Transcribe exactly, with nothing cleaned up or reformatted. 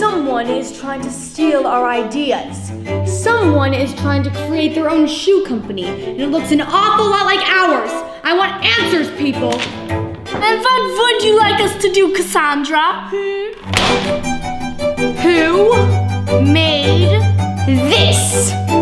Someone is trying to steal our ideas. Someone is trying to create their own shoe company, and it looks an awful lot like ours. I want answers, people. And what would you like us to do, Cassandra? Hmm? Who made this?